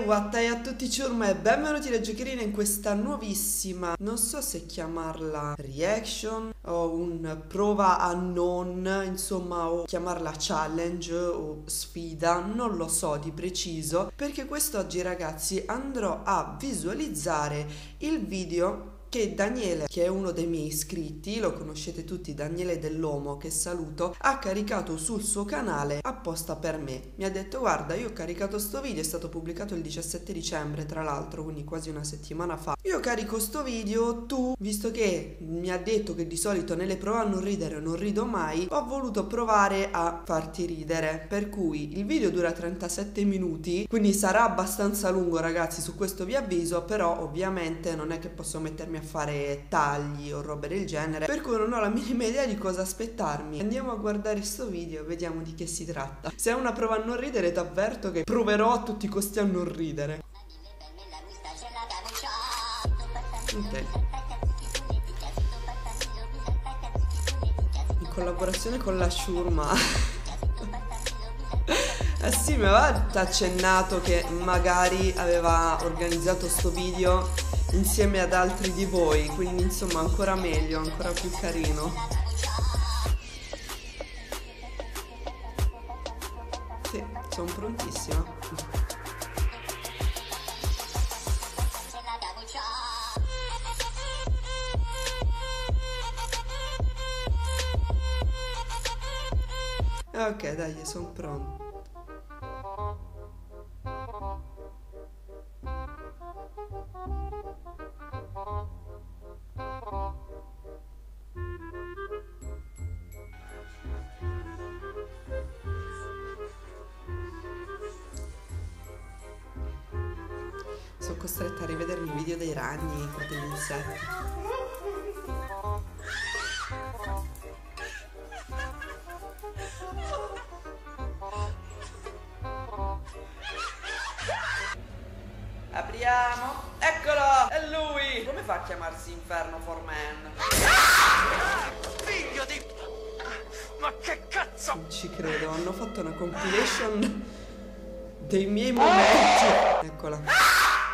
Wattai a tutti ciurma e benvenuti da Giocherina in questa nuovissima, non so se chiamarla reaction o un prova a non, insomma, o chiamarla challenge o sfida, non lo so di preciso, perché quest'oggi ragazzi andrò a visualizzare il video che Daniele, che è uno dei miei iscritti, lo conoscete tutti, Daniele Dell'Omo, che saluto, ha caricato sul suo canale apposta per me. Mi ha detto: guarda, io ho caricato sto video, è stato pubblicato il 17 dicembre tra l'altro, quindi quasi una settimana fa. Io carico sto video, tu, visto che mi ha detto che di solito nelle prove a non ridere non rido mai, ho voluto provare a farti ridere. Per cui il video dura 37 minuti, quindi sarà abbastanza lungo ragazzi, su questo vi avviso, però ovviamente non è che posso mettermi a fare tagli o robe del genere, per cui non ho la minima idea di cosa aspettarmi. Andiamo a guardare sto video e vediamo di che si tratta. Se è una prova a non ridere, t'avverto che proverò a tutti i costi a non ridere. Ok. In collaborazione con la Shurma. Eh sì, mi aveva accennato che magari aveva organizzato sto video insieme ad altri di voi, quindi insomma ancora meglio, ancora più carino. Sì, sono prontissima. Ok, dai, sono pronto. Sono costretta a rivedermi i video dei ragni o degli insetti. Apriamo. Eccolo! È lui! Come fa a chiamarsi Inferno for Man? Figlio di... Ma che cazzo? Non ci credo, hanno fatto una compilation dei miei momenti. Eccola.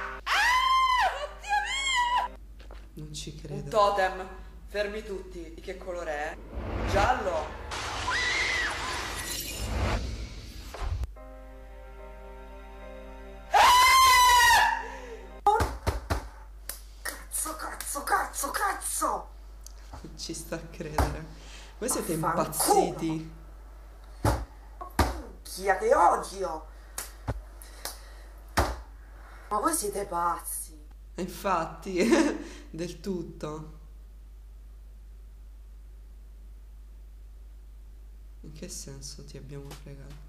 Non ci credo. Un totem. Fermi tutti. Di che colore è? Giallo. Cazzo! Non ci sta a credere. Voi siete impazziti. Minchia, che odio! Ma voi siete pazzi. Infatti, del tutto. In che senso ti abbiamo fregato?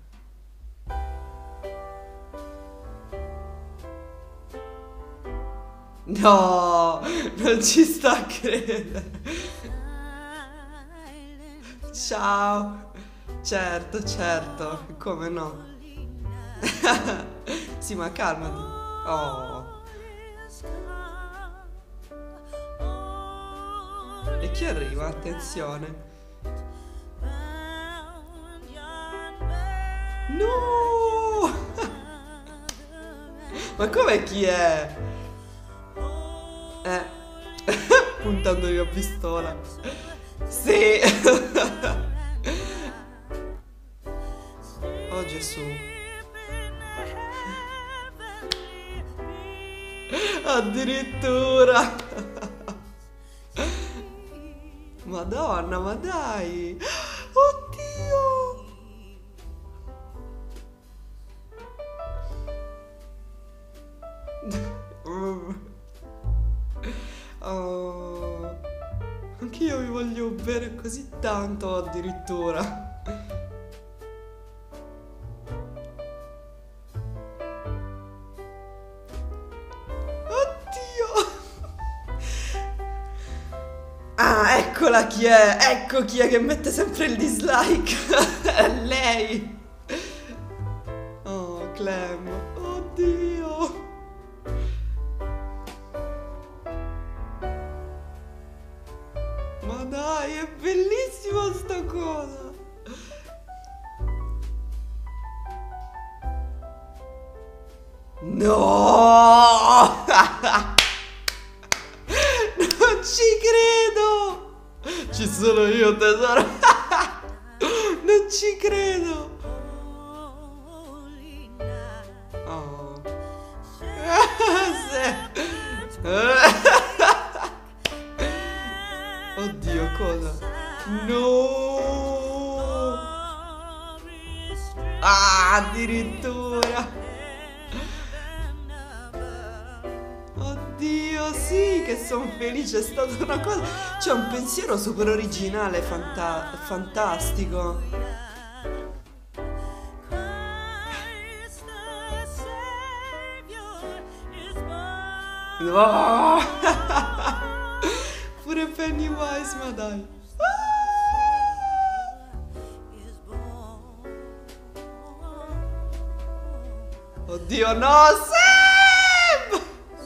No, non ci sta a credere. Ciao. Certo, certo, come no? Sì, ma calmati. Oh. E chi arriva? Attenzione. No! Ma come chi è? Puntando io a pistola. Sì. Oh Gesù. Addirittura. Madonna, ma dai. Oddio. Oh. Anch'io vi voglio bene così tanto addirittura. Ah, eccola chi è! Ecco chi è che mette sempre il dislike! È lei! Oh, Clem! Oddio! Ma dai, è bellissima sta cosa! No! Non ci credo! Ci sono io, tesoro! Non ci credo! Oh. Oddio, cosa? No! Ah, addirittura! Oddio, sì, che sono felice, è stata una cosa... C'è un pensiero super originale, fantastico. No! Pure Pennywise, ma dai. Oddio, no, Sam!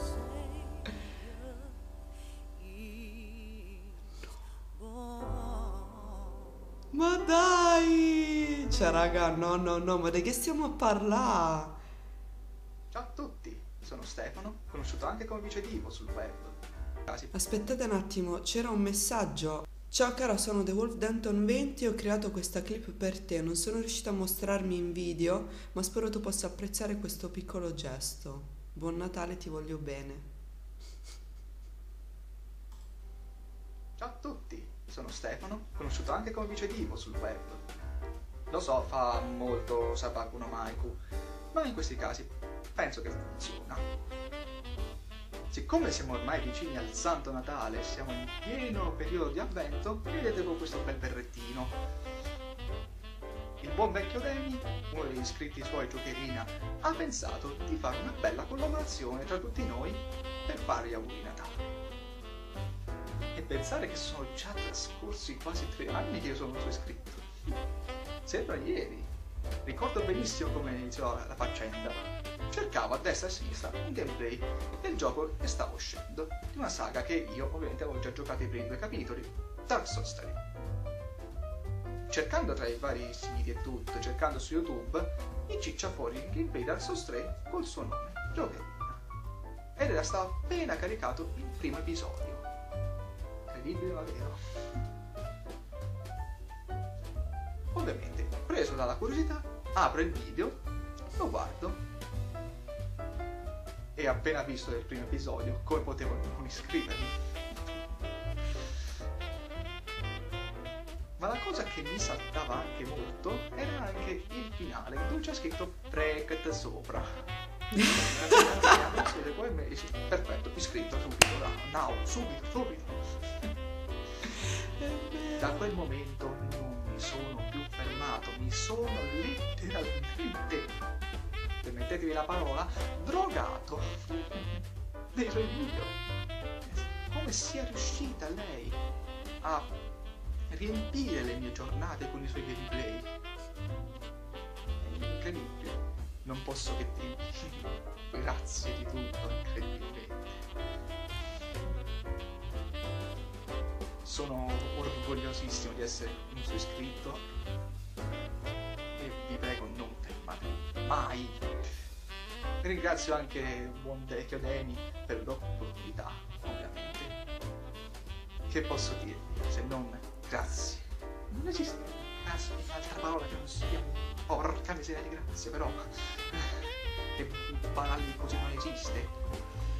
Ma dai! Cioè, raga, no, ma di che stiamo a parlare? Ciao a tutti, sono Stefano, conosciuto anche come Vice Divo sul web. Aspettate un attimo, c'era un messaggio. Ciao cara, sono The Wolf Denton 20 e ho creato questa clip per te. Non sono riuscita a mostrarmi in video, ma spero tu possa apprezzare questo piccolo gesto. Buon Natale, ti voglio bene. Ciao a tutti, sono Stefano, conosciuto anche come Vice Divo sul web. Lo so, fa molto Sabaku no Maiku, ma in questi casi penso che funziona. Siccome siamo ormai vicini al Santo Natale, siamo in pieno periodo di avvento, vedetevo questo bel berrettino. Il buon vecchio Demi, uno degli iscritti suoi Giocherina, ha pensato di fare una bella collaborazione tra tutti noi per fare gli auguri di Natale. E pensare che sono già trascorsi quasi 3 anni che io sono suo iscritto. Sembra ieri. Ricordo benissimo come iniziò la faccenda. Cercavo a destra e a sinistra un gameplay del gioco che stava uscendo, di una saga che io ovviamente avevo già giocato i primi 2 capitoli, Dark Souls 3. Cercando tra i vari siti e tutto, cercando su YouTube, mi ciccia fuori il gameplay Dark Souls 3 col suo nome, Giocherina. Ed era stato appena caricato il primo episodio. Incredibile ma vero. Ovviamente, preso dalla curiosità, apro il video, lo guardo e appena visto il primo episodio, come potevo non iscrivermi? Ma la cosa che mi saltava anche molto era anche il finale, dove c'è scritto Bracket sopra. Perfetto, iscritto subito, subito. Da quel momento non mi sono più fermato, mi sono letteralmente, permettetevi la parola, drogato nei suoi video. Come sia riuscita lei a riempire le mie giornate con i suoi gameplay? È incredibile, non posso che dirvi grazie di tutto, incredibilmente. Sono orgogliosissimo di essere un suo iscritto e vi prego non fermatevi mai. Ringrazio anche il buon vecchio Demi per l'opportunità, ovviamente. Che posso dirvi se non grazie? Non esiste un'altra parola che non sia porca miseria di grazie, però che banali così non esiste.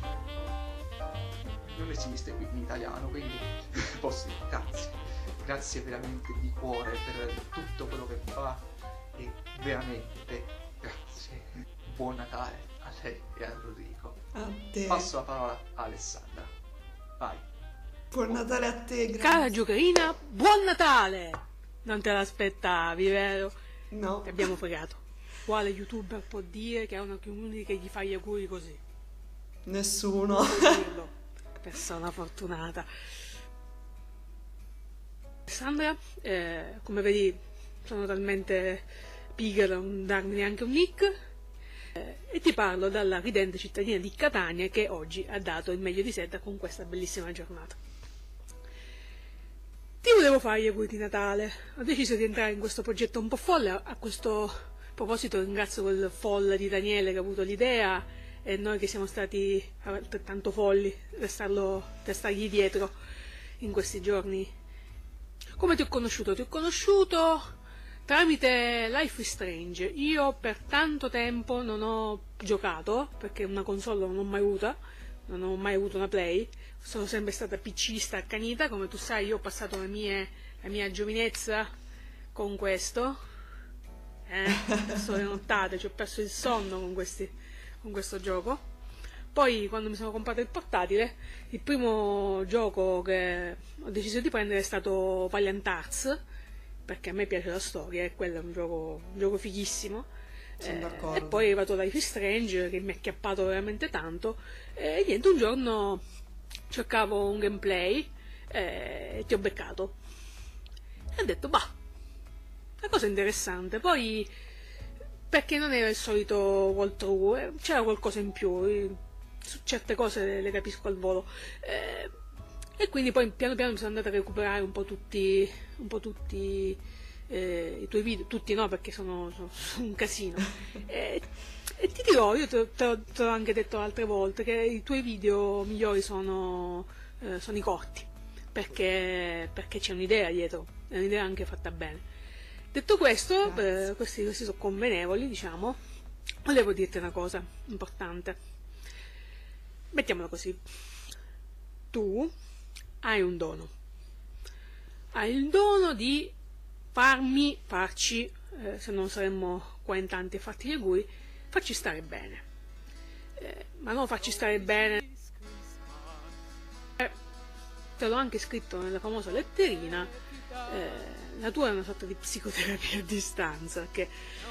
Non esiste qui in italiano, quindi posso dire grazie veramente di cuore per tutto quello che fa e veramente grazie. Buon Natale a lei e a Rodrigo. A te. Passo la parola a Alessandra. Vai. Buon Natale a te, grazie. Cara Giocherina, buon Natale! Non te l'aspettavi, vero? No. Ti abbiamo fregato. Quale youtuber può dire che ha una community che gli fa gli auguri così? Nessuno. Puoi dirlo. Persona fortunata. Alessandra, come vedi sono talmente pigra da non darmi neanche un nick, e ti parlo dalla ridente cittadina di Catania che oggi ha dato il meglio di sé con questa bellissima giornata. Ti volevo fare gli auguri di Natale, ho deciso di entrare in questo progetto un po' folle. A questo proposito ringrazio quel folle di Daniele che ha avuto l'idea e noi che siamo stati altrettanto folli per stargli dietro in questi giorni. Come ti ho conosciuto? Ti ho conosciuto tramite Life is Strange. Io per tanto tempo non ho giocato, perché una console non ho mai avuta, non ho mai avuto una Play, sono sempre stata PCista accanita. Come tu sai, io ho passato la mia giovinezza con questo, perso le nottate, ci ho perso il sonno con questo gioco. Poi quando mi sono comprato il portatile, il primo gioco che ho deciso di prendere è stato Valiant Arts, perché a me piace la storia e quello è un gioco fighissimo. E poi è arrivato Life is Strange che mi ha acchiappato veramente tanto, e niente, un giorno cercavo un gameplay e ti ho beccato e ho detto bah, una cosa interessante. Poi perché non era il solito walkthrough, c'era qualcosa in più, su certe cose le capisco al volo, e quindi poi piano piano mi sono andata a recuperare un po' tutti i tuoi video, tutti no, perché sono un casino. E ti dirò, io te l'ho anche detto altre volte, che i tuoi video migliori sono i corti, perché c'è un'idea dietro, è un'idea anche fatta bene. Detto questo, questi sono convenevoli, diciamo, volevo dirti una cosa importante. Mettiamola così: tu hai un dono, hai il dono di farci, se non saremmo qua in tanti a farti gli auguri, farci stare bene, ma non farci stare bene, te l'ho anche scritto nella famosa letterina, la tua è una sorta di psicoterapia a distanza, che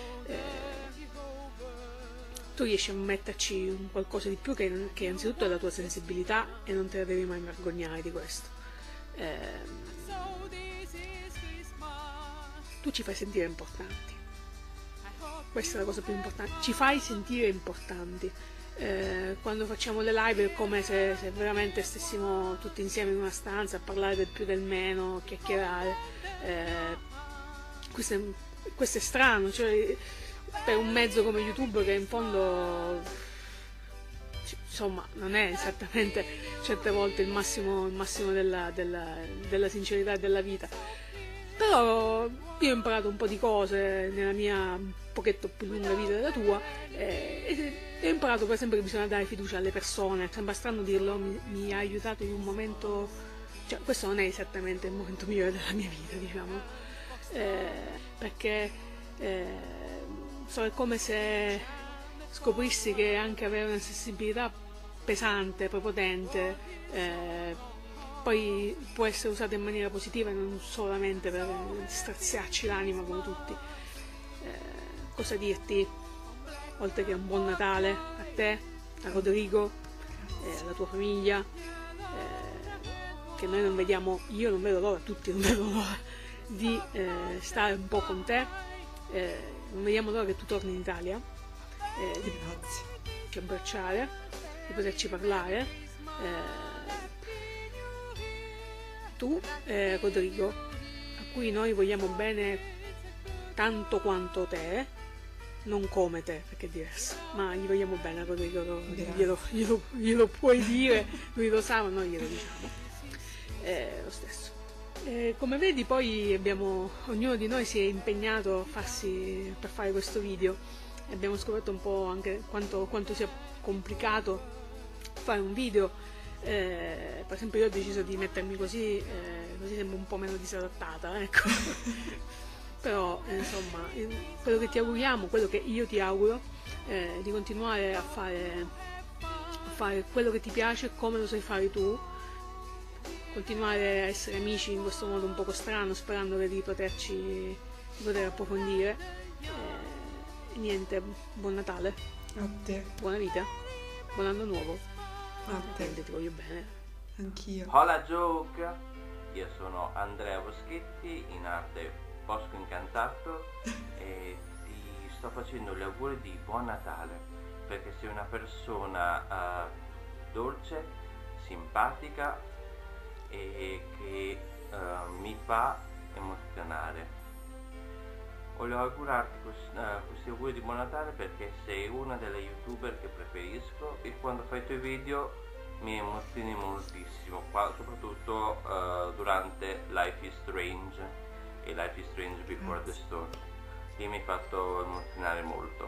tu riesci a metterci un qualcosa di più che innanzitutto è la tua sensibilità, e non te la devi mai vergognare di questo. Tu ci fai sentire importanti, questa è la cosa più importante, ci fai sentire importanti. Quando facciamo le live è come se veramente stessimo tutti insieme in una stanza a parlare del più del meno, chiacchierare. Questo è strano, cioè, per un mezzo come YouTube, che in fondo insomma non è esattamente certe volte il massimo della sincerità e della vita. Però io ho imparato un po' di cose nella mia un pochetto più lunga vita della tua, e ho imparato per esempio che bisogna dare fiducia alle persone. Sembra strano dirlo, mi ha aiutato in un momento, cioè questo non è esattamente il momento migliore della mia vita, diciamo, perché è come se scoprissi che anche avere una sensibilità pesante, prepotente, poi può essere usata in maniera positiva e non solamente per straziarci l'anima come tutti. Cosa dirti, oltre che un buon Natale a te, a Rodrigo, alla tua famiglia, che noi non vediamo, io non vedo l'ora, tutti non vedono l'ora di stare un po' con te, non vediamo l'ora che tu torni in Italia, di poterci abbracciare, di poterci parlare. Tu, Rodrigo, a cui noi vogliamo bene tanto quanto te, non come te, perché è diverso, ma gli vogliamo bene a Rodrigo, glielo puoi dire, lui lo sa, ma noi glielo diciamo lo stesso. Come vedi, poi ognuno di noi si è impegnato per fare questo video, e abbiamo scoperto un po' anche quanto sia complicato fare un video. Per esempio io ho deciso di mettermi così sembro un po' meno disadattata, ecco. Però insomma, quello che ti auguriamo, quello che io ti auguro, è di continuare a fare quello che ti piace come lo sai fare tu, continuare a essere amici in questo modo un poco strano, sperando di poter approfondire. E niente, buon Natale A te. buona vita, buon anno nuovo. A te. Ti voglio bene. Anch'io. Hola Joke, io sono Andrea Boschetti, in arte Bosco Incantato, e ti sto facendo gli auguri di buon Natale, perché sei una persona dolce, simpatica e che mi fa emozionare. voglio augurarti questi auguri di buon Natale perché sei una delle youtuber che preferisco e quando fai i tuoi video mi emozioni moltissimo, soprattutto durante Life is Strange e Life is Strange Before the Storm, che mi hai fatto emozionare molto.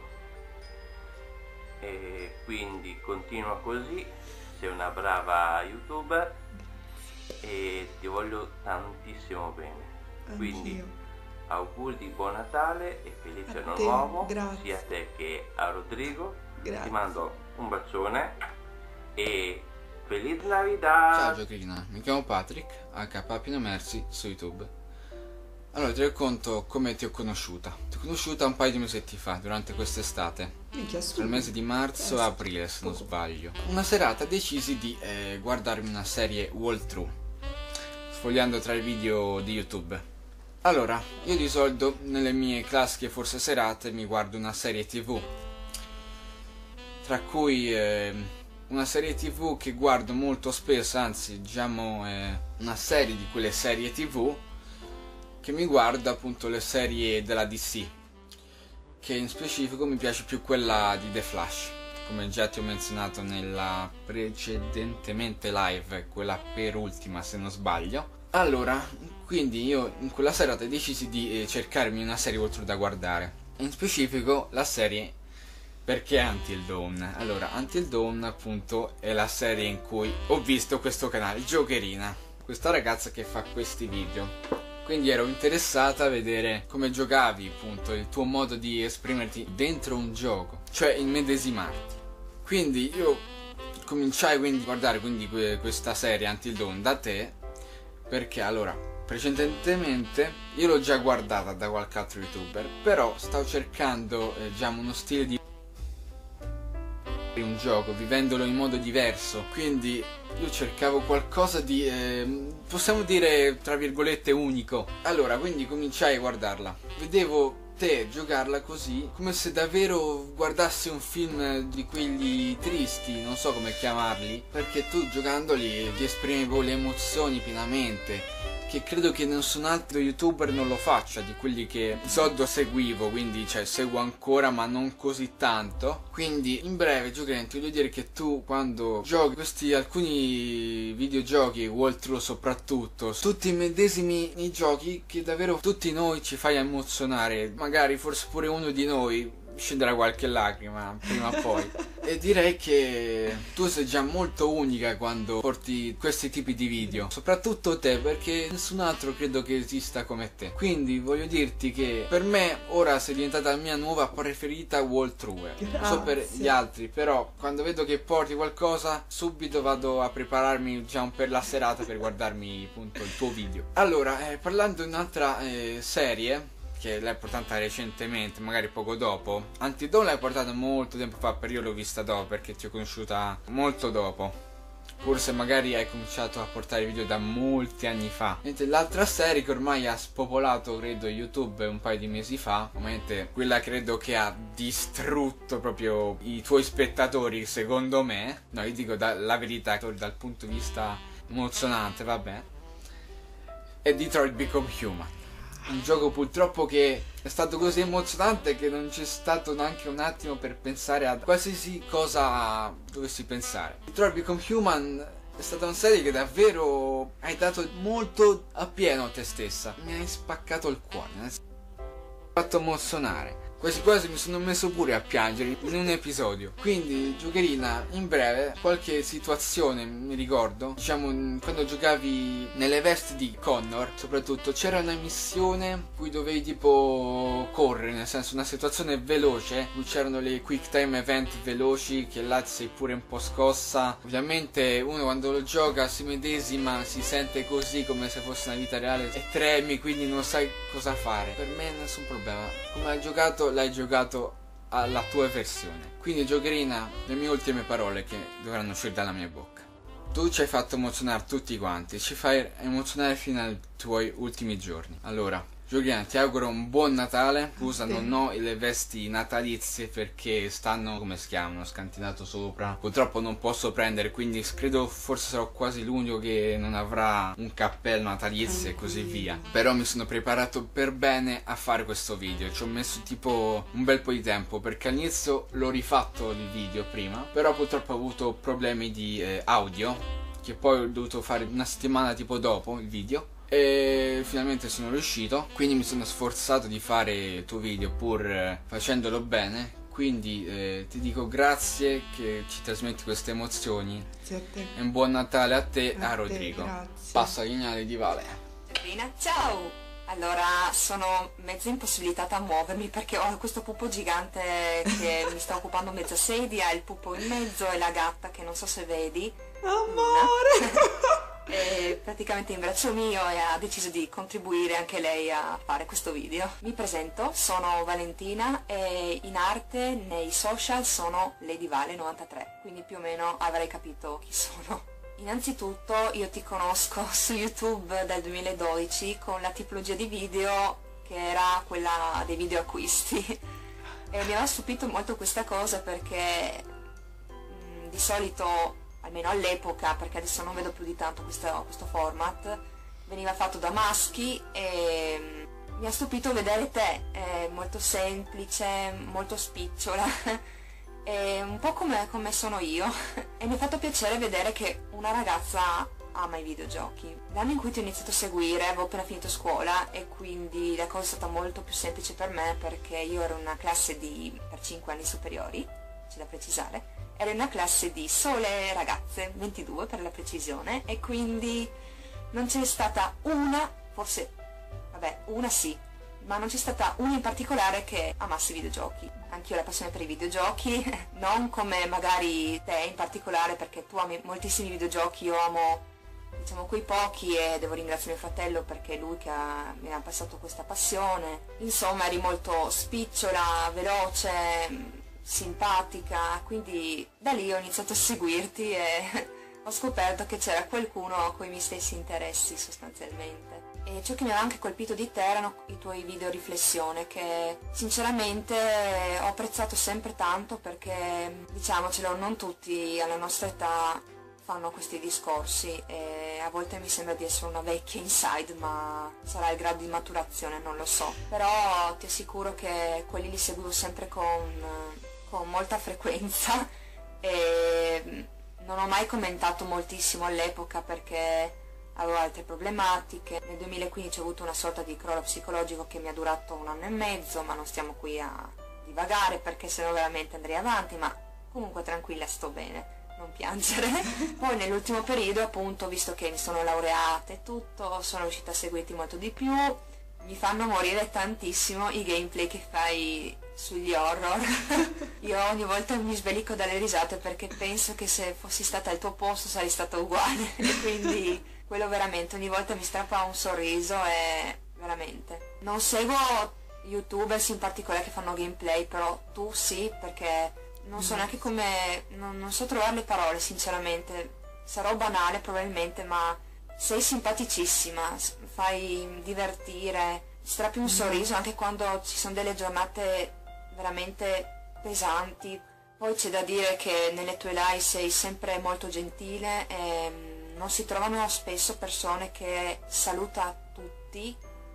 E quindi continua così, sei una brava youtuber e ti voglio tantissimo bene. Quindi auguri di buon Natale e felice anno nuovo, sia a te che a Rodrigo. Grazie. Ti mando un bacione e Feliz Navidad! Ciao Giocherina, mi chiamo Patrick, Papino Mersi su YouTube. Allora ti racconto come ti ho conosciuta. Ti ho conosciuta un paio di mesetti fa, durante quest'estate. Nel mese di marzo e aprile, se non sbaglio. Una serata decisi di guardarmi una serie walkthrough, sfogliando tra i video di YouTube. Allora, io di solito nelle mie classiche forse serate mi guardo una serie TV, tra cui una serie TV che guardo molto spesso, anzi diciamo una serie di quelle serie TV che mi guarda appunto le serie della DC, che in specifico mi piace più quella di The Flash, come già ti ho menzionato nella precedentemente live, quella per ultima se non sbaglio. Allora, quindi io in quella serata decisi di cercarmi una serie oltre da guardare, in specifico la serie Perché Until Dawn. Allora, Until Dawn appunto è la serie in cui ho visto questo canale, Giocherina, questa ragazza che fa questi video. Quindi ero interessata a vedere come giocavi, appunto, il tuo modo di esprimerti dentro un gioco, cioè immedesimarti. Quindi io cominciai quindi a guardare questa serie Until Dawn da te, perché allora precedentemente io l'ho già guardata da qualche altro youtuber, però stavo cercando diciamo uno stile di un gioco, vivendolo in modo diverso. Quindi io cercavo qualcosa di possiamo dire tra virgolette unico. Allora quindi cominciai a guardarla, vedevo te giocarla così, come se davvero guardassi un film di quelli tristi, non so come chiamarli, perché tu giocandoli ti esprimevo le emozioni pienamente, che credo che nessun altro youtuber non lo faccia, di quelli che di solito seguivo, quindi cioè seguo ancora ma non così tanto. Quindi in breve Giocherina, ti voglio dire che tu quando giochi questi alcuni videogiochi, walkthrough soprattutto, tutti medesimi nei giochi che davvero tutti noi ci fai emozionare, magari forse pure uno di noi scenderà qualche lacrima prima o poi. E direi che tu sei già molto unica quando porti questi tipi di video, soprattutto te, perché nessun altro credo che esista come te. Quindi voglio dirti che per me ora sei diventata la mia nuova preferita walkthrough. Non so per gli altri, però quando vedo che porti qualcosa subito vado a prepararmi diciamo per la serata per guardarmi appunto il tuo video. Allora parlando di un'altra serie che l'hai portata recentemente, magari poco dopo. Until Dawn l'hai portata molto tempo fa, per io l'ho vista dopo perché ti ho conosciuta molto dopo, forse magari hai cominciato a portare video da molti anni fa. Mentre l'altra serie che ormai ha spopolato credo YouTube un paio di mesi fa, ovviamente quella credo che ha distrutto proprio i tuoi spettatori secondo me, no io dico la verità dal punto di vista emozionante, vabbè, è Detroit Become Human. Un gioco purtroppo che è stato così emozionante che non c'è stato neanche un attimo per pensare a qualsiasi cosa dovessi pensare. Detroit Become Human è stata una serie che davvero hai dato molto appieno a te stessa. Mi hai spaccato il cuore, mi hai fatto emozionare. Quasi mi sono messo pure a piangere in un episodio. Quindi Giocherina, in breve, qualche situazione mi ricordo, diciamo quando giocavi nelle vesti di Connor soprattutto, c'era una missione in cui dovevi tipo correre, nel senso una situazione veloce, qui c'erano le quick time event veloci che là sei pure un po' scossa. Ovviamente uno quando lo gioca si medesima, si sente così come se fosse una vita reale e tremi, quindi non sai cosa fare. Per me nessun problema, come hai giocato l'hai giocato alla tua versione. Quindi Giocherina, le mie ultime parole che dovranno uscire dalla mia bocca: tu ci hai fatto emozionare tutti quanti, ci fai emozionare fino ai tuoi ultimi giorni. Allora Giuliana, ti auguro un buon Natale. Scusa, non ho le vesti natalizie perché stanno, come si chiamano, scantinato sopra. Purtroppo non posso prendere, quindi credo forse sarò quasi l'unico che non avrà un cappello natalizio e così via. Però mi sono preparato per bene a fare questo video. Ci ho messo tipo un bel po' di tempo perché all'inizio l'ho rifatto il video prima, però purtroppo ho avuto problemi di audio, che poi ho dovuto fare una settimana tipo dopo il video. E finalmente sono riuscito, quindi mi sono sforzato di fare il tuo video pur facendolo bene. Quindi ti dico grazie che ci trasmetti queste emozioni. Grazie a te. E un buon Natale a te e a Rodrigo. Grazie. Passa il segnale di Vale. Sabrina, ciao! Allora, sono mezza impossibilitata a muovermi perché ho questo pupo gigante che mi sta occupando mezza sedia, il pupo in mezzo e la gatta che non so se vedi. Amore! È praticamente in braccio mio e ha deciso di contribuire anche lei a fare questo video. Mi presento, sono Valentina e in arte nei social sono Lady Vale 93, quindi più o meno avrei capito chi sono. Innanzitutto io ti conosco su YouTube dal 2012 con la tipologia di video che era quella dei video acquisti e mi aveva stupito molto questa cosa perché di solito, almeno all'epoca, perché adesso non vedo più di tanto questo format, veniva fatto da maschi e mi ha stupito vedere te, è molto semplice, molto spicciola, è un po' come sono io e mi ha fatto piacere vedere che una ragazza ama i videogiochi. L'anno in cui ti ho iniziato a seguire avevo appena finito scuola e quindi la cosa è stata molto più semplice per me perché io ero in una classe per 5 anni superiori, c'è da precisare. Ero in una classe di sole ragazze, 22 per la precisione, e quindi non c'è stata una, forse, vabbè, una sì, ma non c'è stata una in particolare che amasse i videogiochi. Anch'io ho la passione per i videogiochi, non come magari te in particolare perché tu ami moltissimi videogiochi, io amo, diciamo, quei pochi e devo ringraziare mio fratello perché è lui che mi ha passato questa passione. Insomma, eri molto spicciola, veloce, simpatica, quindi da lì ho iniziato a seguirti e ho scoperto che c'era qualcuno con i miei stessi interessi sostanzialmente. E ciò che mi aveva anche colpito di te erano i tuoi video riflessione che sinceramente ho apprezzato sempre tanto perché, diciamocelo, non tutti alla nostra età fanno questi discorsi e a volte mi sembra di essere una vecchia inside, ma sarà il grado di maturazione, non lo so. Però ti assicuro che quelli li seguivo sempre con molta frequenza e non ho mai commentato moltissimo all'epoca perché avevo altre problematiche. Nel 2015 ho avuto una sorta di crollo psicologico che mi è durato 1 anno e mezzo, ma non stiamo qui a divagare perché sennò veramente andrei avanti, ma comunque tranquilla, sto bene, non piangere. Poi nell'ultimo periodo, appunto, visto che mi sono laureata e tutto, sono riuscita a seguirti molto di più. Mi fanno morire tantissimo i gameplay che fai sugli horror. Io ogni volta mi svelico dalle risate perché penso che se fossi stata al tuo posto sarei stata uguale e quindi quello veramente ogni volta mi strappa un sorriso e veramente. Non seguo youtubers in particolare che fanno gameplay, però tu sì, perché non so neanche come, non so trovare le parole sinceramente, sarò banale probabilmente, ma sei simpaticissima, fai divertire, strappi un sorriso anche quando ci sono delle giornate veramente pesanti. Poi c'è da dire che nelle tue live sei sempre molto gentile e non si trovano spesso persone che saluta tutti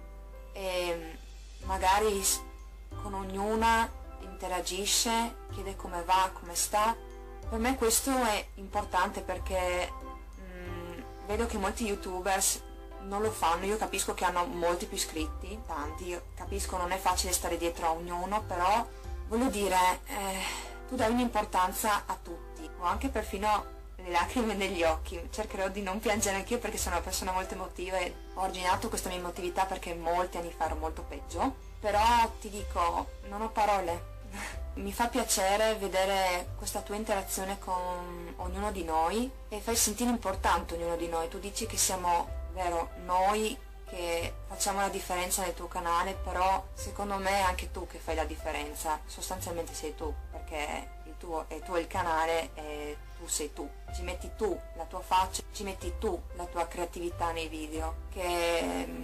e magari con ognuna interagisce, chiede come va, come sta. Per me questo è importante perché vedo che molti youtubers non lo fanno. Io capisco che hanno molti più iscritti, tanti, io capisco non è facile stare dietro a ognuno, però voglio dire, tu dai un'importanza a tutti, o anche perfino le lacrime negli occhi. Cercherò di non piangere anch'io perché sono una persona molto emotiva e ho originato questa mia emotività perché molti anni fa ero molto peggio, però ti dico, non ho parole. Mi fa piacere vedere questa tua interazione con ognuno di noi e fai sentire importante ognuno di noi. Tu dici che siamo, vero, noi che facciamo la differenza nel tuo canale, però secondo me è anche tu che fai la differenza, sostanzialmente sei tu, perché il tuo è il canale e tu sei tu, ci metti tu la tua faccia, ci metti tu la tua creatività nei video, che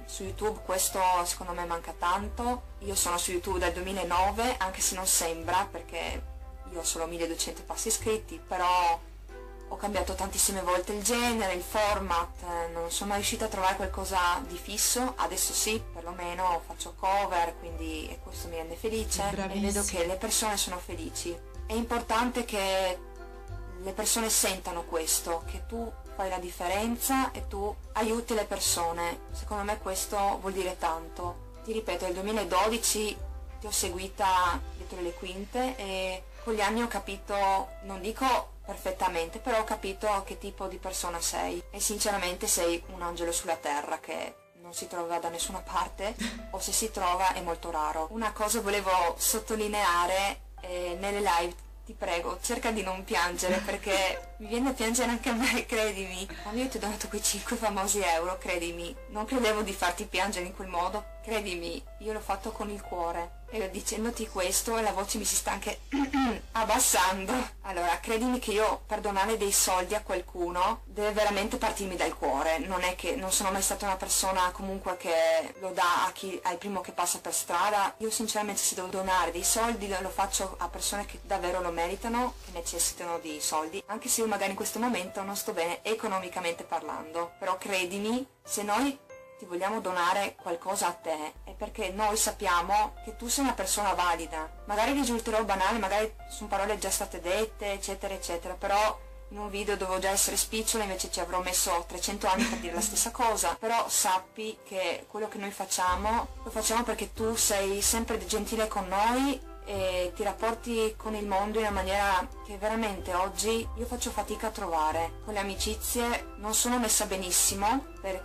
Su YouTube questo secondo me manca tanto. Io sono su YouTube dal 2009, anche se non sembra, perché io ho solo 1200 passi iscritti, però ho cambiato tantissime volte il genere, il format, non sono mai riuscita a trovare qualcosa di fisso. Adesso sì, perlomeno faccio cover, quindi e questo mi rende felice e vedo che le persone sono felici. È importante che le persone sentano questo, che tu fai la differenza e tu aiuti le persone. Secondo me questo vuol dire tanto. Ti ripeto, nel 2012 ti ho seguita dietro le quinte e con gli anni ho capito, non dico perfettamente, però ho capito che tipo di persona sei e sinceramente sei un angelo sulla terra che non si trova da nessuna parte o se si trova è molto raro. Una cosa volevo sottolineare nelle live. Ti prego, cerca di non piangere perché mi viene a piangere anche a me, credimi. Quando io ti ho donato quei 5 famosi euro, credimi, non credevo di farti piangere in quel modo, credimi, io l'ho fatto con il cuore. E dicendoti questo la voce mi si sta anche abbassando. Allora, credimi che io per donare dei soldi a qualcuno deve veramente partirmi dal cuore. Non è che non sono mai stata una persona comunque che lo dà al primo che passa per strada. Io sinceramente se devo donare dei soldi lo faccio a persone che davvero lo meritano, che necessitano di soldi, anche se io magari in questo momento non sto bene economicamente parlando. Però credimi, se noi ti vogliamo donare qualcosa a te è perché noi sappiamo che tu sei una persona valida. Magari risulterò banale, magari sono parole già state dette, eccetera eccetera, però in un video dovevo già essere spicciola, invece ci avrò messo 300 anni per dire la stessa cosa. Però sappi che quello che noi facciamo lo facciamo perché tu sei sempre gentile con noi e ti rapporti con il mondo in una maniera che veramente oggi io faccio fatica a trovare. Con le amicizie non sono messa benissimo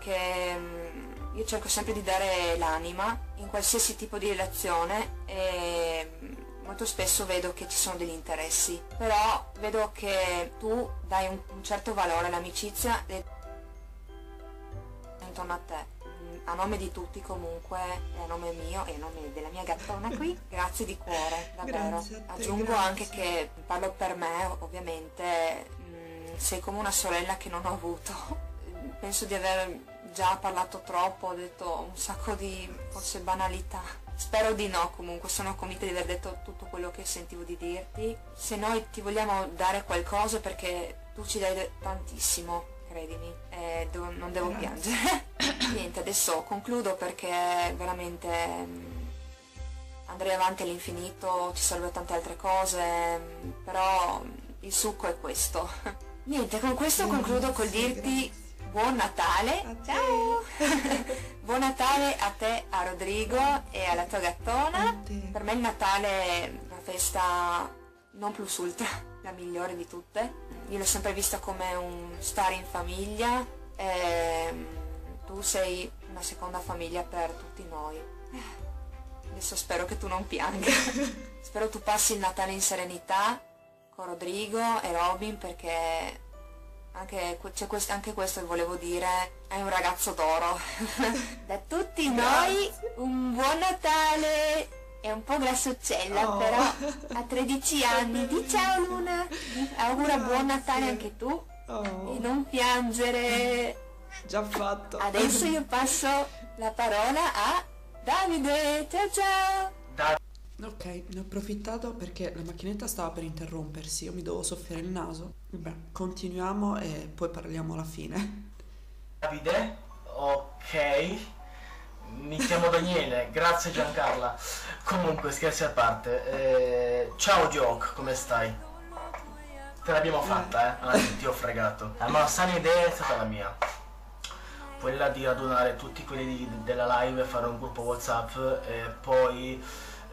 perché io cerco sempre di dare l'anima in qualsiasi tipo di relazione e molto spesso vedo che ci sono degli interessi, però vedo che tu dai un certo valore all'amicizia intorno a te. A nome di tutti comunque, e a nome mio e a nome della mia gattona qui, grazie di cuore, davvero. Grazie a te, Aggiungo grazie. anche che, parlo per me ovviamente, sei come una sorella che non ho avuto. Penso di aver già parlato troppo, ho detto un sacco di forse banalità. Spero di no, comunque sono convinta di aver detto tutto quello che sentivo di dirti. Se noi ti vogliamo dare qualcosa è perché tu ci dai tantissimo, credimi, non devo piangere. Niente, adesso concludo perché veramente andrei avanti all'infinito, ci sarebbero tante altre cose, però il succo è questo. Niente, con questo concludo col dirti buon Natale, ciao! Buon Natale a te, a Rodrigo e alla tua gattona. Per me il Natale è una festa non plus ultra, la migliore di tutte. Io l'ho sempre vista come un stare in famiglia e tu sei una seconda famiglia per tutti noi. Adesso spero che tu non pianga. Spero tu passi il Natale in serenità con Rodrigo e Robin perché anche questo volevo dire, è un ragazzo d'oro. Da tutti noi un buon Natale. È un po' grassoccella, però ha 13 anni. Di ciao Luna, augura buon Natale anche tu e non piangere. Già fatto. Adesso io passo la parola a Davide. Ciao ciao. Ok, ne ho approfittato perché la macchinetta stava per interrompersi, io mi dovevo soffiare il naso. Vabbè, continuiamo e poi parliamo alla fine. Davide, ok. Mi chiamo Daniele, grazie Giancarla. Comunque, scherzi a parte. Ciao Joke, come stai? Te l'abbiamo fatta, anzi ti ho fregato. La ma sana idea è stata la mia. Quella di radunare tutti quelli della live, fare un gruppo WhatsApp e poi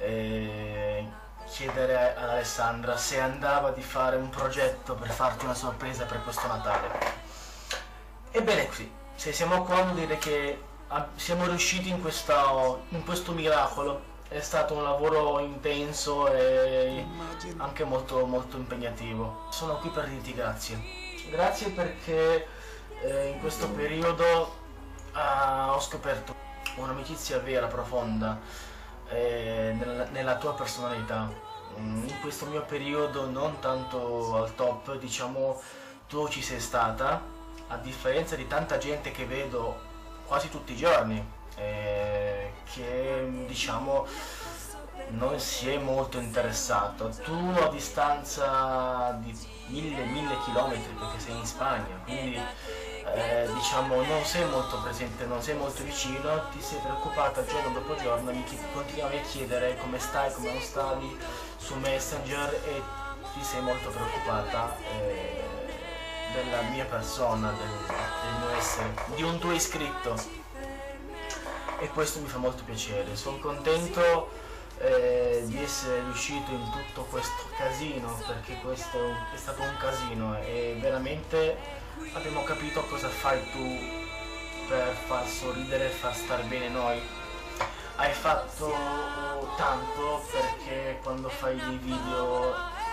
chiedere ad Alessandra se andava di fare un progetto per farti una sorpresa per questo Natale. Ebbene qui, se siamo qua vuol dire che siamo riusciti in questo miracolo. È stato un lavoro intenso e anche molto molto impegnativo. Sono qui per dirti grazie. Grazie perché in questo periodo ho scoperto un'amicizia vera, profonda nella tua personalità. In questo mio periodo non tanto al top, diciamo, tu ci sei stata, a differenza di tanta gente che vedo quasi tutti i giorni, che diciamo non si è molto interessato. Tu a distanza di 1000 chilometri, perché sei in Spagna, quindi diciamo non sei molto presente, non sei molto vicino, ti sei preoccupata giorno dopo giorno, continuavi a chiedere come stai, come non stavi su Messenger, e ti sei molto preoccupata della mia persona, del mio essere, di un tuo iscritto, e questo mi fa molto piacere. Sono contento di essere riuscito in tutto questo casino, perché questo è stato un casino e veramente abbiamo capito cosa fai tu per far sorridere e far star bene noi. Hai fatto tanto, perché quando fai dei video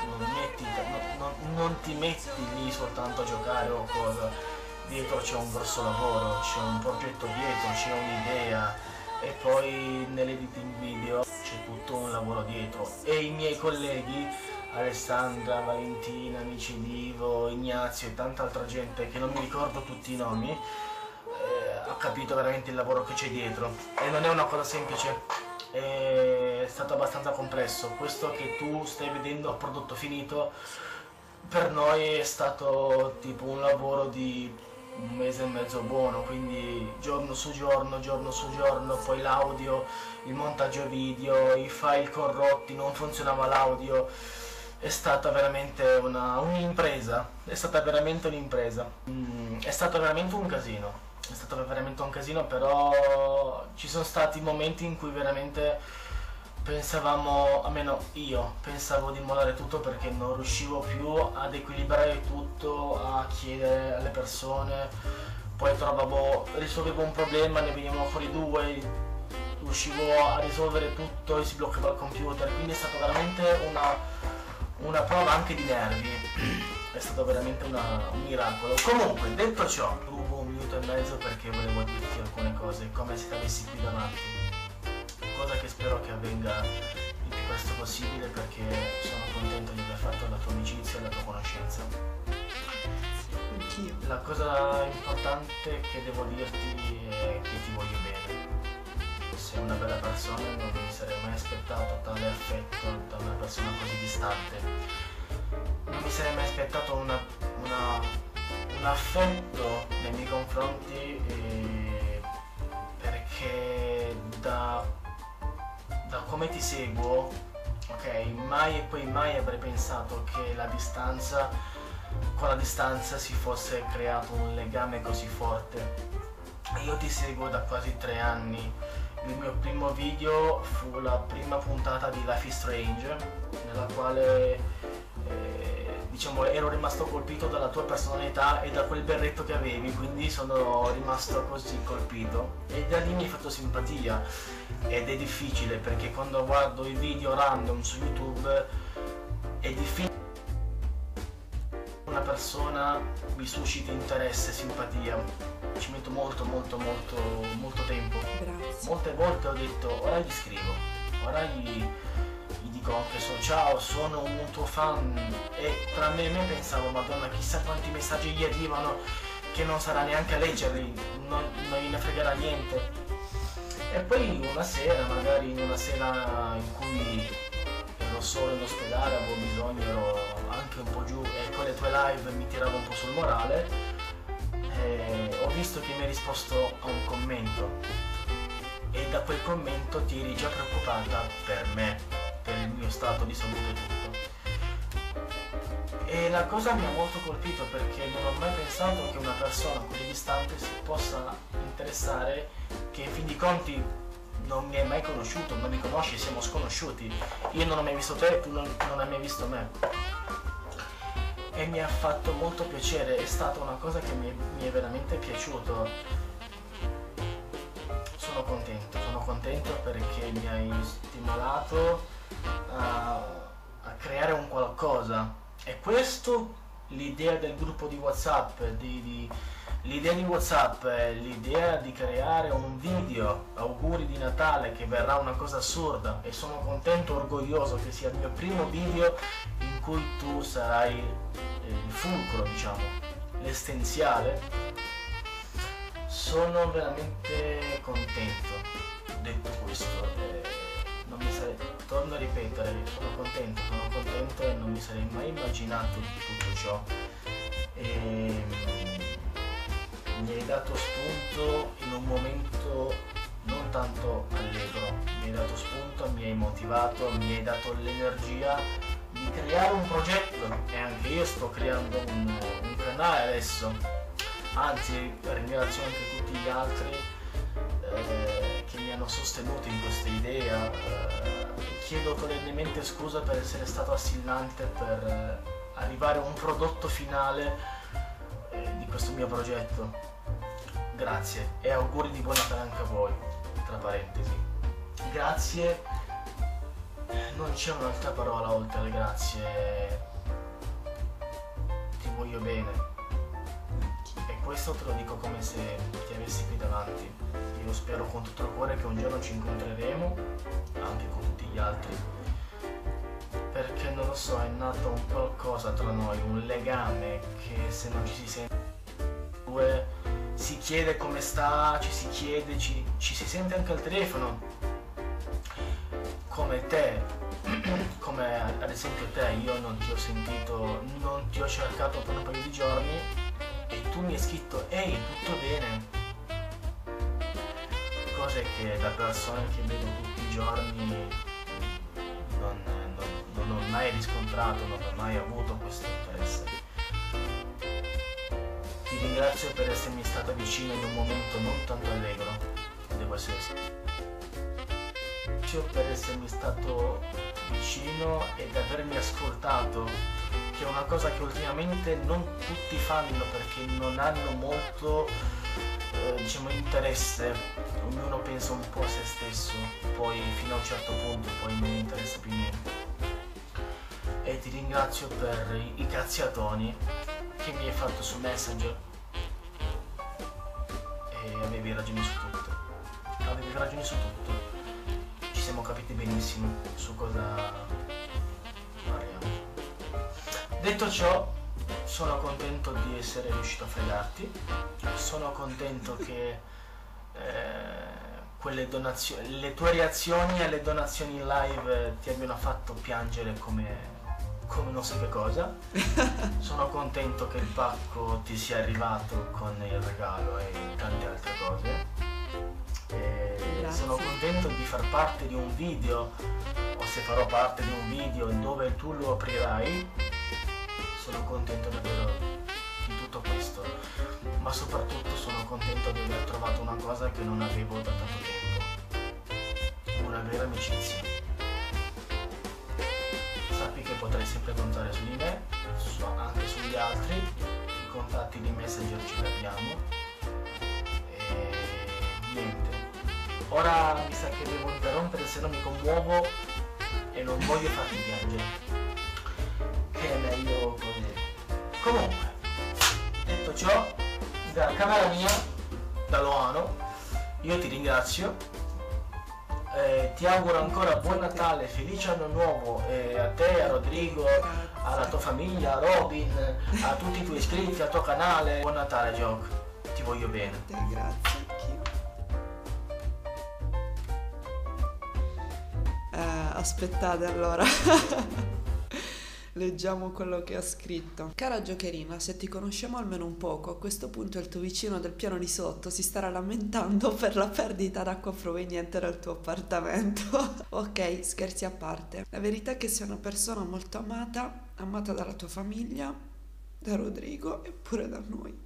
non ti metti lì soltanto a giocare o cosa, dietro c'è un grosso lavoro, c'è un progetto dietro, c'è un'idea, e poi nell'editing video c'è tutto un lavoro dietro. E i miei colleghi Alessandra, Valentina, amici di Ivo, Ignazio e tanta altra gente che non mi ricordo tutti i nomi, ho capito veramente il lavoro che c'è dietro, e non è una cosa semplice, è stato abbastanza complesso. Questo che tu stai vedendo a prodotto finito per noi è stato tipo un lavoro di un mese e mezzo buono, quindi giorno su giorno, poi l'audio, il montaggio video, i file corrotti, non funzionava l'audio. È stata veramente un'impresa, è stata veramente un'impresa, è stato veramente un casino. È stato veramente un casino, però ci sono stati momenti in cui veramente pensavamo, almeno io pensavo di mollare tutto, perché non riuscivo più ad equilibrare tutto, a chiedere alle persone, poi risolvevo un problema, ne venivano fuori due, riuscivo a risolvere tutto e si bloccava il computer, quindi è stato veramente una prova anche di nervi, è stato veramente un miracolo. Comunque, detto ciò, rubo un minuto e mezzo perché volevo dirti alcune cose, come se ti avessi qui davanti, cosa che spero che avvenga il più presto possibile, perché sono contento di aver fatto la tua amicizia e la tua conoscenza. Anch'io. La cosa importante che devo dirti è che ti voglio bene. Sei una bella persona, non mi sarei mai aspettato tale affetto da una persona così distante. Non mi sarei mai aspettato un affetto nei miei confronti, perché da come ti seguo, ok, mai e poi mai avrei pensato che con la distanza si fosse creato un legame così forte. Io ti seguo da quasi 3 anni. Il mio primo video fu la prima puntata di Life is Strange, nella quale diciamo ero rimasto colpito dalla tua personalità e da quel berretto che avevi, quindi sono rimasto così colpito e da lì mi hai fatto simpatia. Ed è difficile, perché quando guardo i video random su YouTube è difficile una persona mi susciti interesse, simpatia. Ci metto molto tempo. Grazie. Molte volte ho detto ora gli scrivo, ora gli dico anche ciao, sono un tuo fan, e tra me e me pensavo madonna, chissà quanti messaggi gli arrivano che non sarà neanche a leggerli, non gliene fregherà niente. E poi una sera, magari in una sera in cui ero solo in ospedale, avevo bisogno, ero anche un po' giù, e con le tue live mi tiravo un po' sul morale, ho visto che mi hai risposto a un commento, e da quel commento ti eri già preoccupata per me, per il mio stato di salute e tutto. E la cosa mi ha molto colpito, perché non ho mai pensato che una persona così distante si possa interessare, che in fin di conti non mi hai mai conosciuto, non mi conosci, siamo sconosciuti. Io non ho mai visto te, tu non hai mai visto me. E mi ha fatto molto piacere, è stata una cosa che mi è veramente piaciuto. Sono contento perché mi hai stimolato a creare un qualcosa. E questo, l'idea del gruppo di WhatsApp, l'idea di WhatsApp è l'idea di creare un video, auguri di Natale, che verrà una cosa assurda, e sono contento, orgoglioso che sia il mio primo video in cui tu sarai il fulcro, diciamo, l'essenziale. sono veramente contento. Detto questo, torno a ripetere, sono contento e non mi sarei mai immaginato di tutto ciò. Mi hai dato spunto in un momento non tanto allegro, mi hai dato spunto, mi hai motivato, mi hai dato l'energia di creare un progetto, e anche io sto creando un canale adesso. Anzi, ringrazio anche tutti gli altri che mi hanno sostenuto in questa idea. Chiedo solennemente scusa per essere stato assillante per arrivare a un prodotto finale di questo mio progetto. Grazie e auguri di buon Natale anche a voi, tra parentesi. Grazie, non c'è un'altra parola oltre alle grazie. Ti voglio bene, e questo te lo dico come se ti avessi qui davanti. Io spero con tutto il cuore che un giorno ci incontreremo anche con tutti gli altri, perché non lo so, è nato un qualcosa tra noi, un legame che se non ci si sente si chiede come sta, ci si chiede, ci si sente anche al telefono, come te, come ad esempio te. Io non ti ho sentito, non ti ho cercato per un paio di giorni e tu mi hai scritto ehi, tutto bene, cose che da persone che vedo tutti i giorni non ho mai riscontrato, non ho mai avuto questo interesse. Ti ringrazio per essermi stata vicino in un momento non tanto allegro, devo essere sincero, per essermi stato vicino ed avermi ascoltato, che è una cosa che ultimamente non tutti fanno perché non hanno molto diciamo interesse, ognuno pensa un po' a se stesso, poi fino a un certo punto poi non interessa più niente. E ti ringrazio per i cazziatoni che mi hai fatto su Messenger, e avevi ragione su tutto, ci siamo capiti benissimo su cosa parliamo. Detto ciò, sono contento di essere riuscito a fregarti, sono contento che le tue reazioni alle donazioni in live ti abbiano fatto piangere come non so che cosa. Sono contento che il pacco ti sia arrivato con il regalo e tante altre cose. Sono contento di far parte di un video, o se farò parte di un video dove tu lo aprirai. Sono contento davvero di tutto questo, ma soprattutto sono contento di aver trovato una cosa che non avevo da tanto tempo, una vera amicizia. Sappi che potrai sempre contare su di me, anche sugli altri, i contatti di Messenger ce li abbiamo, e niente. Ora mi sa che devo interrompere, se no mi commuovo e non voglio farti piangere, che è meglio così. Comunque, detto ciò, da camera mia, da Loano, io ti ringrazio. Ti auguro ancora buon Natale, felice anno nuovo, a te, a Rodrigo, alla tua famiglia, a Robin, a tutti i tuoi iscritti, al tuo canale. Buon Natale, Gioc, ti voglio bene. Grazie, anch'io. Aspettate allora. Leggiamo quello che ha scritto. Cara giocherina, se ti conosciamo almeno un poco, a questo punto il tuo vicino del piano di sotto si starà lamentando per la perdita d'acqua proveniente dal tuo appartamento. Ok, scherzi a parte. La verità è che sei una persona molto amata dalla tua famiglia, da Rodrigo e pure da noi.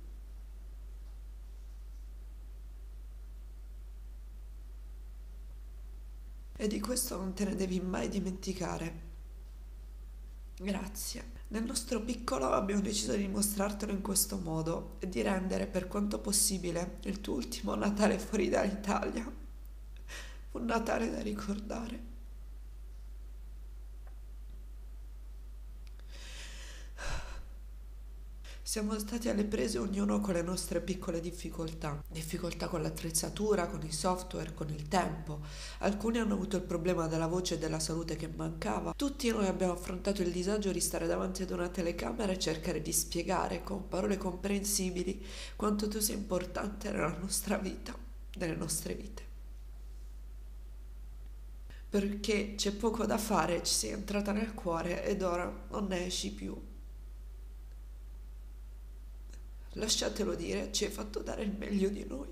E di questo non te ne devi mai dimenticare. Grazie. Nel nostro piccolo abbiamo deciso di mostrartelo in questo modo e di rendere per quanto possibile il tuo ultimo Natale fuori dall'Italia un Natale da ricordare. Siamo stati alle prese ognuno con le nostre piccole difficoltà con l'attrezzatura, con il software, con il tempo. Alcuni hanno avuto il problema della voce e della salute che mancava. Tutti noi abbiamo affrontato il disagio di stare davanti ad una telecamera e cercare di spiegare con parole comprensibili quanto tu sei importante nella nostra vita, nelle nostre vite. Perché c'è poco da fare, ci sei entrata nel cuore ed ora non ne esci più. Lasciatelo dire, ci hai fatto dare il meglio di noi.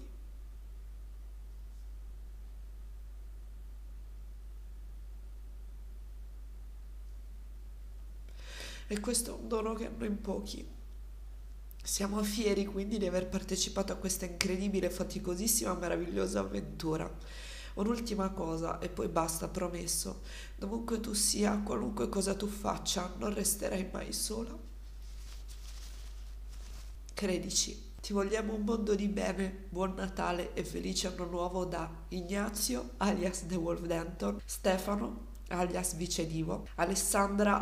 E questo è un dono che hanno in pochi. Siamo fieri quindi di aver partecipato a questa incredibile, faticosissima, meravigliosa avventura. Un'ultima cosa e poi basta, promesso. Dovunque tu sia, qualunque cosa tu faccia, non resterai mai sola. Credici, ti vogliamo un mondo di bene, buon Natale e felice anno nuovo da Ignazio, alias The Wolf Denton, Stefano, alias Vice Divo, Alessandra,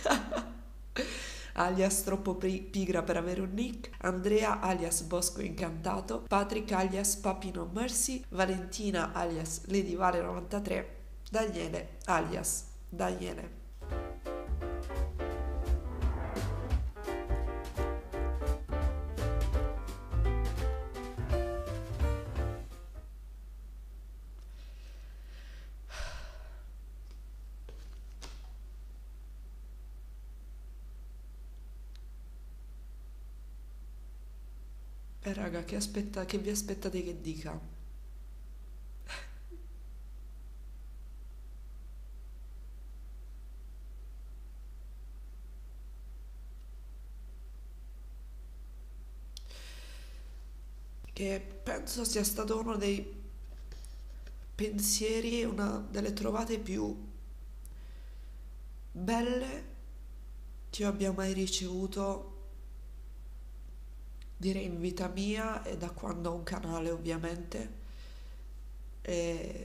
alias troppo pigra per avere un nick, Andrea, alias Bosco Incantato, Patrick, alias Papi No Mercy, Valentina, alias Lady Vale 93, Daniele, alias Daniele. Raga, che vi aspettate che dica? Che penso sia stato uno dei pensieri, una delle trovate più belle che io abbia mai ricevuto, direi in vita mia e da quando ho un canale, ovviamente. E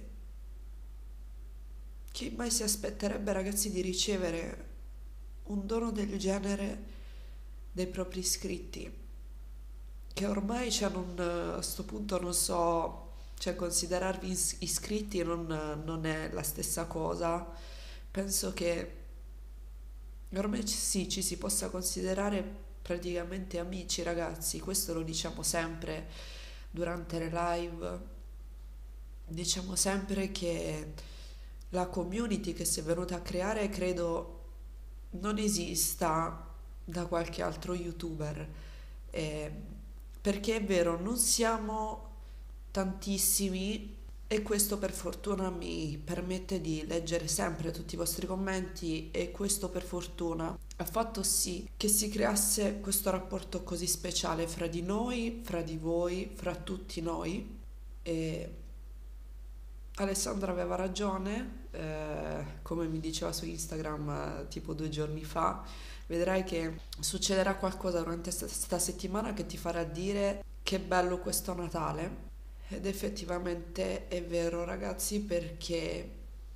chi mai si aspetterebbe, ragazzi, di ricevere un dono del genere dai propri iscritti, che ormai a sto punto non so, considerarvi iscritti non è la stessa cosa. Penso che ormai sì, ci si possa considerare praticamente amici, ragazzi. Questo lo diciamo sempre durante le live, diciamo sempre che la community che si è venuta a creare credo non esista da qualche altro youtuber, perché è vero, non siamo tantissimi e questo per fortuna mi permette di leggere sempre tutti i vostri commenti, e questo per fortuna ha fatto sì che si creasse questo rapporto così speciale fra di noi, fra di voi, fra tutti noi. E Alessandra aveva ragione, come mi diceva su Instagram tipo 2 giorni fa. Vedrai che succederà qualcosa durante questa settimana che ti farà dire che bello questo Natale. Ed effettivamente è vero, ragazzi, perché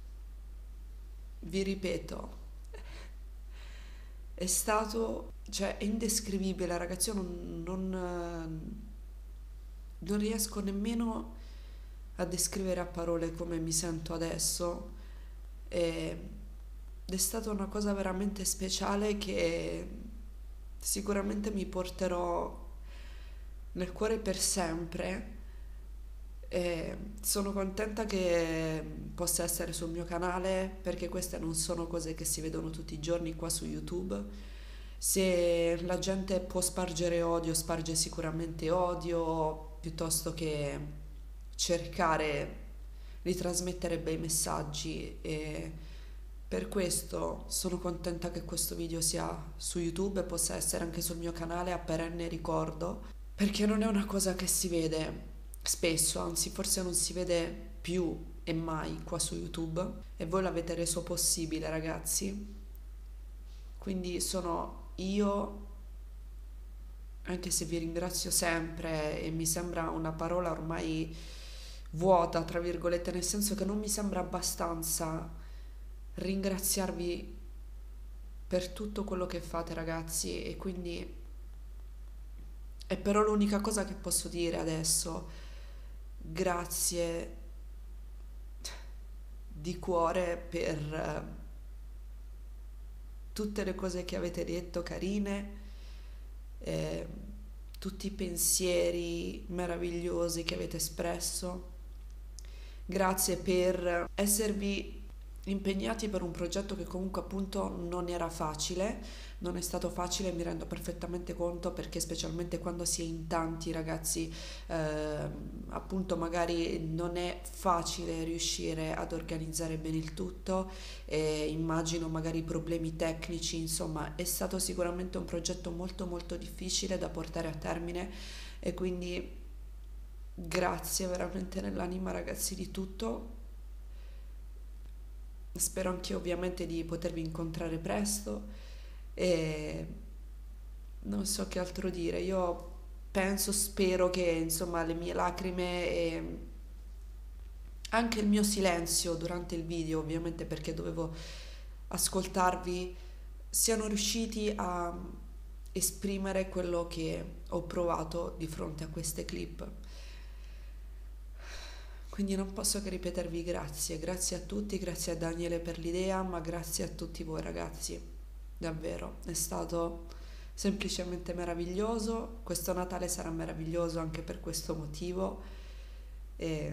vi ripeto, è stato, è indescrivibile, ragazzi. Io non riesco nemmeno a descrivere a parole come mi sento adesso, ed è stata una cosa veramente speciale che sicuramente mi porterò nel cuore per sempre. E sono contenta che possa essere sul mio canale, perché queste non sono cose che si vedono tutti i giorni qua su YouTube. Se la gente può spargere odio, sparge sicuramente odio, piuttosto che cercare di trasmettere bei messaggi. E per questo sono contenta che questo video sia su YouTube e possa essere anche sul mio canale a perenne ricordo, perché non è una cosa che si vede spesso, anzi forse non si vede più e mai qua su YouTube, e voi l'avete reso possibile, ragazzi. Quindi sono io, anche se vi ringrazio sempre e mi sembra una parola ormai vuota, tra virgolette, nel senso che non mi sembra abbastanza ringraziarvi per tutto quello che fate, ragazzi, e quindi E però l'unica cosa che posso dire adesso, grazie di cuore per tutte le cose che avete detto carine, tutti i pensieri meravigliosi che avete espresso. Grazie per esservi impegnati per un progetto che comunque appunto non era facile, non è stato facile, mi rendo perfettamente conto, perché specialmente quando si è in tanti ragazzi, appunto magari non è facile riuscire ad organizzare bene il tutto, e immagino magari problemi tecnici, insomma è stato sicuramente un progetto molto molto difficile da portare a termine, e quindi grazie veramente nell'anima ragazzi di tutto. Spero anche ovviamente di potervi incontrare presto, e non so che altro dire. Io spero che insomma le mie lacrime e anche il mio silenzio durante il video, ovviamente perché dovevo ascoltarvi, siano riusciti a esprimere quello che ho provato di fronte a queste clip. Quindi non posso che ripetervi grazie a tutti, grazie a Daniele per l'idea, ma grazie a tutti voi ragazzi, davvero, è stato semplicemente meraviglioso. Questo Natale sarà meraviglioso anche per questo motivo, e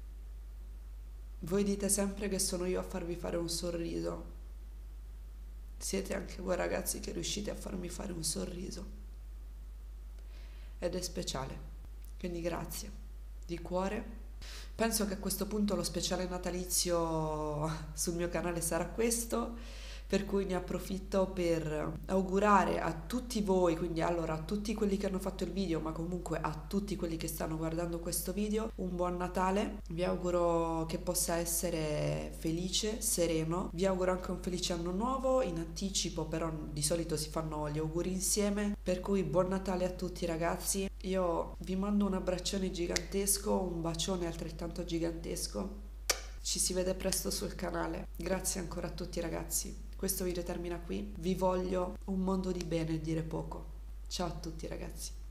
voi dite sempre che sono io a farvi fare un sorriso, siete anche voi ragazzi che riuscite a farmi fare un sorriso, ed è speciale, quindi grazie di cuore. Penso che a questo punto lo speciale natalizio sul mio canale sarà questo, per cui ne approfitto per augurare a tutti voi, quindi allora a tutti quelli che hanno fatto il video, ma comunque a tutti quelli che stanno guardando questo video, un buon Natale. Vi auguro che possa essere felice, sereno. Vi auguro anche un felice anno nuovo in anticipo, però di solito si fanno gli auguri insieme, per cui buon Natale a tutti ragazzi. Io vi mando un abbraccione gigantesco, un bacione altrettanto gigantesco. Ci si vede presto sul canale. Grazie ancora a tutti ragazzi. Questo video termina qui. Vi voglio un mondo di bene, dire poco. Ciao a tutti ragazzi.